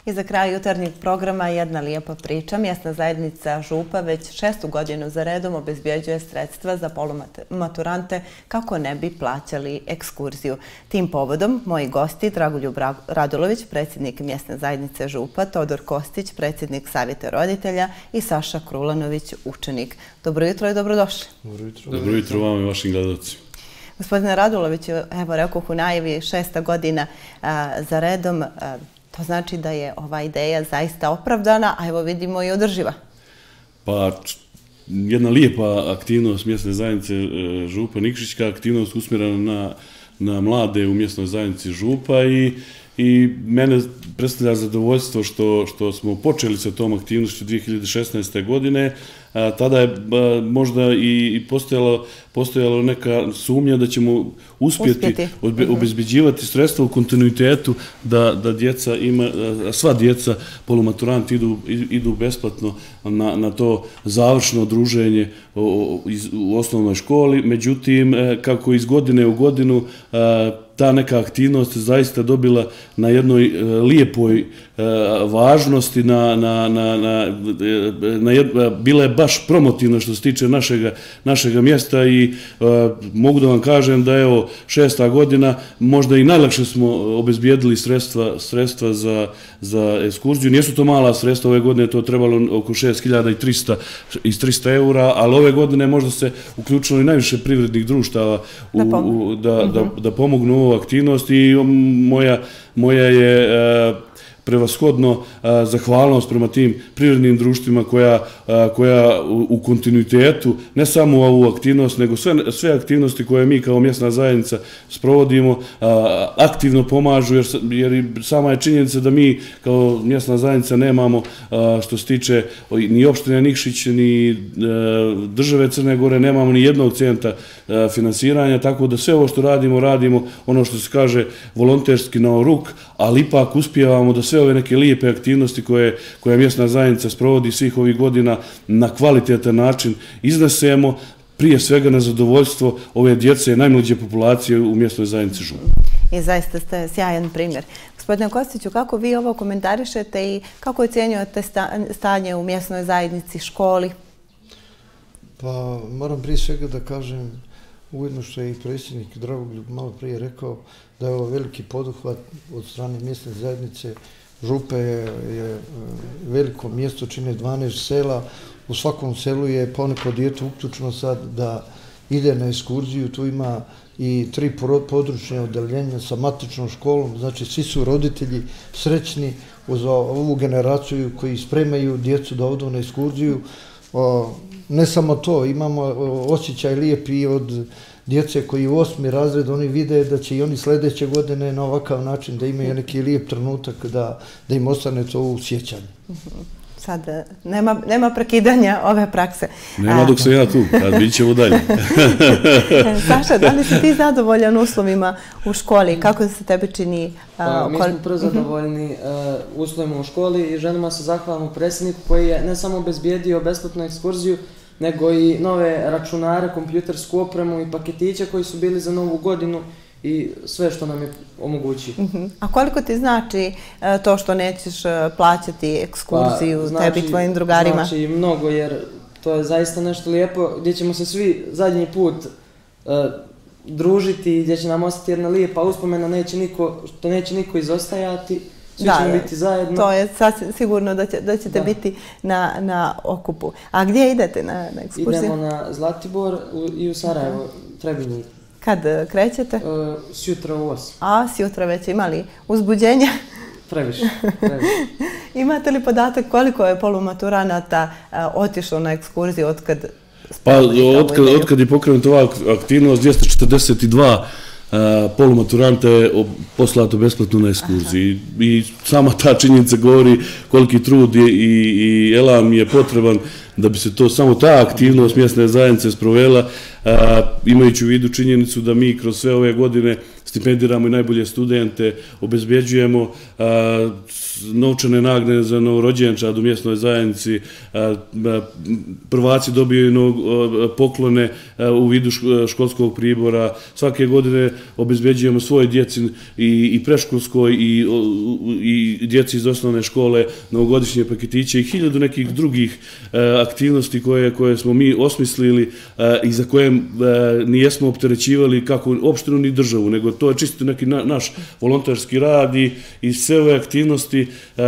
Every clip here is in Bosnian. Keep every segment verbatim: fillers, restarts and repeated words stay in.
I za kraj jutarnjeg programa jedna lijepa priča. Mjesna zajednica Župa već šestu godinu za redom obezbjeđuje sredstva za polumaturante kako ne bi plaćali ekskurziju. Tim povodom moji gosti Dragoljub Radulović, predsjednik Mjesne zajednice Župa, Todor Kostić, predsjednik Savjeta roditelja i Saša Krulanović, učenik. Dobro jutro i dobrodošli. Dobro jutro. Dobro jutro vam i vašim gledalcima. Gospodine Raduloviću, evo rekoh u najavi šesta godina za redom. To znači da je ova ideja zaista opravdana, a evo vidimo i održiva. Pa, jedna lijepa aktivnost mjesne zajednice Župa Nikšićka, aktivnost usmjerena na, na mlade u mjesnoj zajednici Župa i, i mene predstavlja zadovoljstvo što, što smo počeli sa tom aktivnošću dvije hiljade šesnaeste. godine. A, tada je a, možda i, i postojalo, postojalo neka sumnja da ćemo uspjeti, uspjeti. Odbe, obezbeđivati sredstva u kontinuitetu da, da djeca ima, sva djeca polumaturanti idu, idu besplatno na, na to završno druženje u, u osnovnoj školi. Međutim, kako iz godine u godinu a, ta neka aktivnost zaista dobila na jednoj lijepoj važnosti, na, na, na, na, na jedna, bila je baš promotivna što se tiče našega, našega mjesta i a, mogu da vam kažem da evo šesta godina možda i najlakše smo obezbijedili sredstva, sredstva za, za ekskurziju. Nisu to mala sredstva, ove godine to trebalo oko šest hiljada trista eura, ali ove godine možda se uključilo i najviše privrednih društava u, u, da, da, da pomognu ovu aktivnost i moja, moja je a, prevashodno a, zahvalnost prema tim privrednim društvima koja, a, koja u, u kontinuitetu, ne samo ovu aktivnost, nego sve, sve aktivnosti koje mi kao mjesna zajednica sprovodimo, a, aktivno pomažu, jer, jer i sama je činjenica da mi kao mjesna zajednica nemamo, a, što se tiče ni opštine Nikšić, ni a, države Crne Gore, nemamo ni jednog centa a, finansiranja, tako da sve ovo što radimo, radimo ono što se kaže volonterski na ruk, ali ipak uspijevamo da sve ove neke lijepe aktivnosti koje, koje mjesna zajednica sprovodi svih ovih godina na kvalitetan način iznesemo, prije svega na zadovoljstvo ove djece najmlađe populacije u mjesnoj zajednici Župa. I zaista ste sjajan primjer. Gospodine Kostiću, kako vi ovo komentarišete i kako ocjenjujete stanje u mjesnoj zajednici, školi? Pa moram prije svega da kažem, ujedno što je i predsjednik Dragoljub malo prije rekao, da je ovo veliki poduhvat od strane mjesne zajednice Župe, je, je veliko mjesto, čine dvanaest sela. U svakom selu je poneko dijete uključeno sad da ide na ekskurziju. Tu ima i tri područne odeljenja sa matičnom školom. Znači, svi su roditelji srećni uz ovu generaciju koji spremaju djecu da odu na ekskurziju. O, ne samo to, imamo osjećaj lijepi od djece koji u osmi razred, oni vide da će i oni sljedeće godine na ovakav način da imaju neki lijep trenutak da, da im ostane to u sjećanju. Sad nema, nema prekidanja ove prakse. Nema dok sam ja tu, a bit ćemo dalje. Saša, da li si ti zadovoljan uslovima u školi? Kako se tebi čini? Pa, mi smo prvo zadovoljni uh, uslovima u školi i želimo se zahvalimo predsjedniku koji je ne samo obezbijedio besplatnu ekskurziju, nego i nove računare, kompjutersku opremu i paketiće koji su bili za novu godinu i sve što nam je omogući. Uh-huh. A koliko ti znači to što nećeš plaćati ekskurziju, pa, znači, tebi i tvojim drugarima? Znači mnogo, jer to je zaista nešto lijepo gdje ćemo se svi zadnji put uh, družiti, gdje će nam ostati jedna lijepa uspomena, neće niko, što neće niko izostajati. Svi da, ćemo biti zajedno. To je sasvim sigurno da, će, da ćete da. biti na, na okupu. A gdje idete na, na ekskurziju? Idemo na Zlatibor u, i u Sarajevo, Trebinje. Kad krećete? Uh, sjutra u osam. A, sjutra već imali uzbuđenja? Previše, previše. Imate li podatak koliko je polumaturanata uh, otišlo na ekskurziju otkad? Pa, otkad, otkad je pokrenuta ova aktivnost, dvjesto četrdeset dva Uh, polumaturante je poslato besplatno na ekskurziji. I sama ta činjenica govori koliki trud i, i elan je potreban da bi se to samo ta aktivnost mjesne zajednice sprovela, uh, imajući u vidu činjenicu da mi kroz sve ove godine stipendiramo i najbolje studente, obezbjeđujemo novčane nagrade za novorođenčad u mjesnoj zajednici, prvaci dobiju poklone u vidu školskog pribora, svake godine obezbjeđujemo svoje djeci i preškolskoj i djeci iz osnovne škole novogodišnje paketiće i hiljadu nekih drugih aktivnosti koje smo mi osmislili i za koje nijesmo opterećivali kako opštinu ni državu, nego to je čisto neki naš volonterski rad i sve ove aktivnosti.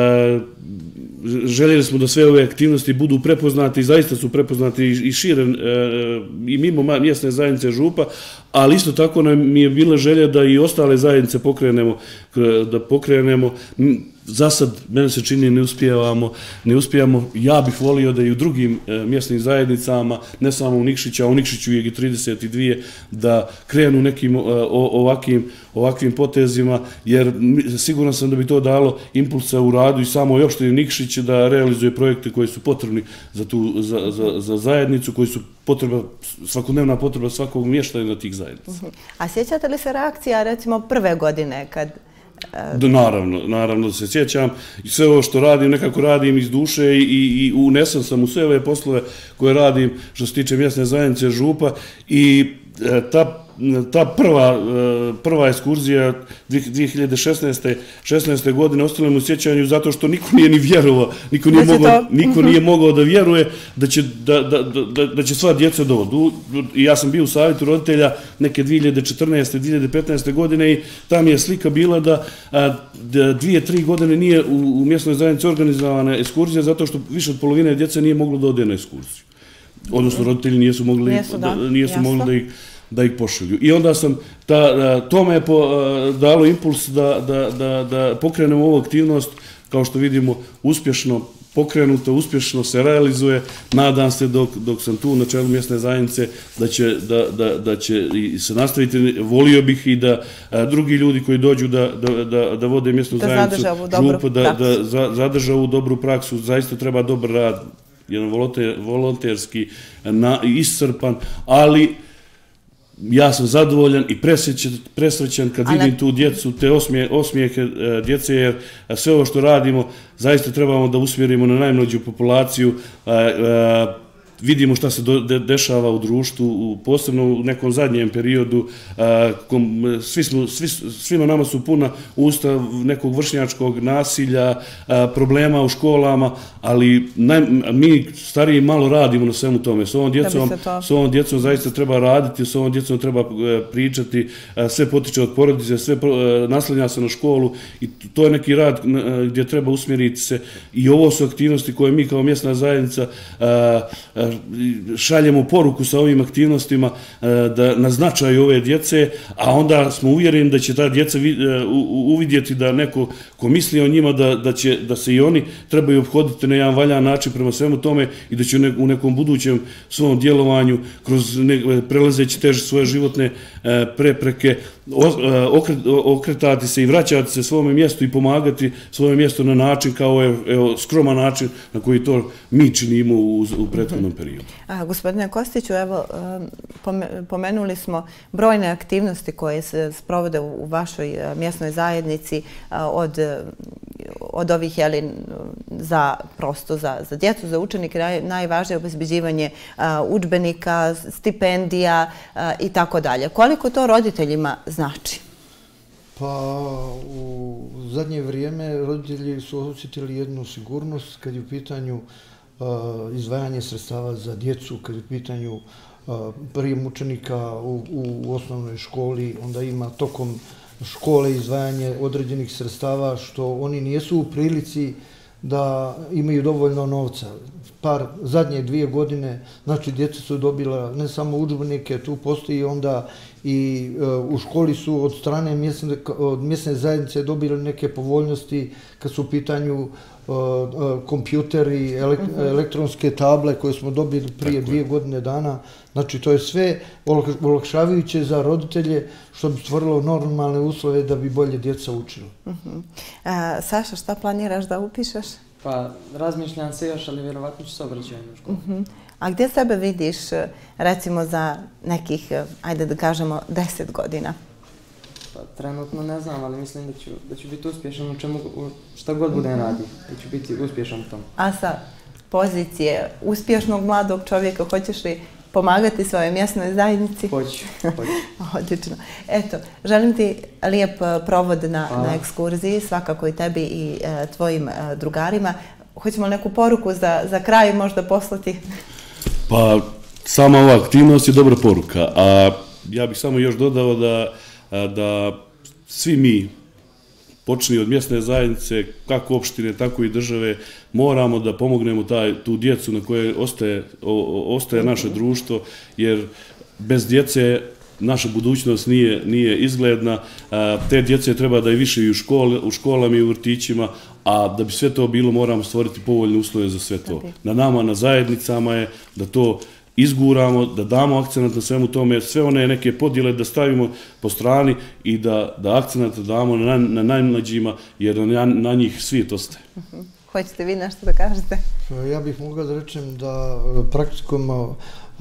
Željeli smo da sve ove aktivnosti budu prepoznate i zaista su prepoznate i šire i mimo mjesne zajednice Župa, ali isto tako nam je bila želja da i ostale zajednice pokrenemo, da pokrenemo. Za sad, mene se čini, ne uspijevamo, ne uspijamo. Ja bih volio da i u drugim mjesnim zajednicama, ne samo u Nikšiću, a u Nikšiću je i trideset dvije, da krenu nekim ovakvim potezima, jer siguran sam da bi to dalo impulsa u radu i samo i opštini Nikšić da realizuje projekte koji su potrebni za zajednicu, koji su svakodnevna potreba svakog mještanina tih zajednica. A sjećate li se reakcija, recimo, prve godine kad... Naravno, naravno da se sjećam i sve ovo što radim, nekako radim iz duše i unesem sam u sve ove poslove koje radim što se tiče mjesne zajednice Župa i ta ta prva ekskurzija dvije hiljade šesnaeste. godine ostala mi u sjećanju zato što niko nije ni vjerovao, niko nije mogao da vjeruje da će sva djeca doći. I ja sam bio u savjetu roditelja neke dvije hiljade četrnaeste. dvije hiljade petnaeste. godine i tam je slika bila da dvije, tri godine nije u mjesnoj zajednici organizovana ekskurzija zato što više od polovine djece nije moglo da ode na ekskurziju. Odnosno roditelji nijesu mogli da ih da ih pošalju. I onda sam, to me je dalo impuls da pokrenemo ovu aktivnost, kao što vidimo, uspješno pokrenuto, uspješno se realizuje. Nadam se dok sam tu na čelu mjesne zajednice da će se nastaviti. Volio bih i da drugi ljudi koji dođu da vode mjesnu zajednicu Župu, da zadrža ovu dobru praksu. Zaista treba dobar rad, jedan volonterski, iscrpan, ali ja sam zadovoljan i presrećan kad vidim tu djecu, te osmijehe djece, jer sve ovo što radimo zaista trebamo da usmjerimo na najmlađu populaciju. Vidimo šta se dešava u društvu, posebno u nekom zadnjem periodu. Svima nama su puna usta nekog vršnjačkog nasilja, problema u školama, ali mi stariji malo radimo na svemu tome. S ovom djecom zaista treba raditi, s ovom djecom treba pričati, sve potiče od porodice, sve naslanja se na školu i to je neki rad gdje treba usmjeriti se i ovo su aktivnosti koje mi kao mjesna zajednica šaljemo poruku sa ovim aktivnostima na značaju ove djece, a onda smo uvjereni da će ta djeca uvidjeti da neko ko misli o njima da se i oni trebaju obhoditi na jedan valjan način prema svemu tome i da će u nekom budućem svom djelovanju kroz prelazeći teže svoje životne prepreke okretati se i vraćati se svome mjestu i pomagati svoje mjesto na način kao skroman način na koji to mi činimo u prethodnom periodu. Gospodine Kostiću, evo, pomenuli smo brojne aktivnosti koje se sprovode u vašoj mjesnoj zajednici od ovih, jeli, za prosto, za djecu, za učenike, najvažnije obezbeđivanje udžbenika, stipendija i tako dalje. Koliko to roditeljima znači? Pa u zadnje vrijeme roditelji su osjetili jednu sigurnost kad je u pitanju izdvajanje sredstava za djecu, kad je u pitanju prijem učenika u osnovnoj školi, onda ima tokom škole izdvajanje određenih sredstava što oni nijesu u prilici da imaju dovoljno novca. Par zadnje dvije godine, znači djeca su dobila ne samo udžbenike, tu postoji onda i u školi su od strane mjesne zajednice dobili neke povoljnosti kad su u pitanju kompjuteri, elektronske table koje smo dobili prije dvije godine dana. Znači to je sve olakšavajuće za roditelje što bi stvorilo normalne uslove da bi bolje djeca učila. Saša, šta planiraš da upišeš? Pa razmišljam se još, ali vjerovatno ću se obraćati u školu. A gdje sebe vidiš, recimo, za nekih, ajde da kažemo, deset godina? Pa trenutno ne znam, ali mislim da ću, da ću biti uspješan u čemu, u šta god budem radio, da ću biti uspješan u tom. A sa pozicije uspješnog mladog čovjeka hoćeš li pomagati svojoj mjesnoj zajednici? Hoću, hoću. Odlično. Eto, želim ti lijep provod na, na ekskurziji, svakako i tebi i e, tvojim e, drugarima. Hoćemo li neku poruku za, za kraj možda poslati? Pa, sama ova aktivnost je dobra poruka, a ja bih samo još dodao da, da svi mi, počni od mjesne zajednice, kako opštine, tako i države, moramo da pomognemo taj, tu djecu na koje ostaje, o, ostaje naše društvo, jer bez djece naša budućnost nije, nije izgledna. Te djece treba da je više i u, škole, u školama i u vrtićima, a da bi sve to bilo moramo stvoriti povoljne uslove za sve to. Na nama, na zajednicama je da to izguramo, da damo akcenat na svemu tome, sve one neke podjele da stavimo po strani i da, da akcenat damo na, na najmlađima, jer na, na njih svijet ostaje. Uh-huh. Hoćete vi nešto da kažete? Ja bih mogao da rečem da praktikom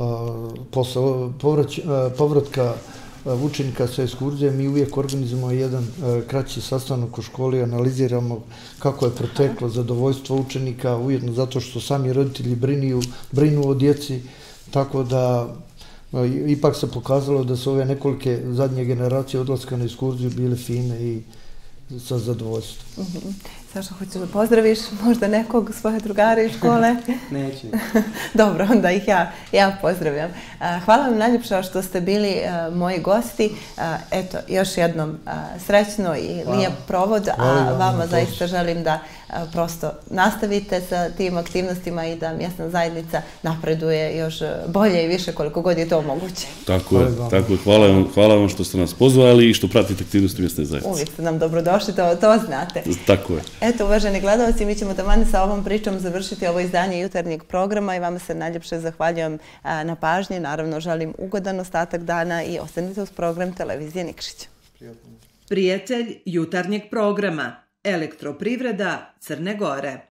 posle povrać, povratka učenika sa ekskurzije mi uvijek organizujemo jedan kraći sastanak u školi, analiziramo kako je proteklo zadovoljstvo učenika, ujedno zato što sami roditelji brinu, brinu o djeci, tako da ipak se pokazalo da su ove nekolike zadnje generacije odlaska na ekskurziju bile fine i sa zadovoljstvom. Uh-huh. Saša, hoćeš da pozdraviš možda nekog svoje drugare iz škole? Neću. Dobro, onda ih ja, ja pozdravljam. Hvala vam najljepša što ste bili uh, moji gosti. Uh, eto, još jednom uh, srećno i hvala. Lijep provod, a vama zaista želim da uh, prosto nastavite sa tim aktivnostima i da mjesna zajednica napreduje još bolje i više koliko god je to moguće. Tako je, tako je. Hvala vam, hvala vam što ste nas pozvali i što pratite aktivnosti mjesne zajednice. Uvijek ste nam dobrodošli, to, to znate. Tako je. Eto, uvaženi gledalci, mi ćemo taman sa ovom pričom završiti ovo izdanje jutarnjeg programa i vama se najljepše zahvaljujem na pažnji. Naravno, želim ugodan ostatak dana i ostanite uz program Televizije Nikšić. Prijatelj jutarnjeg programa Elektroprivreda Crne Gore.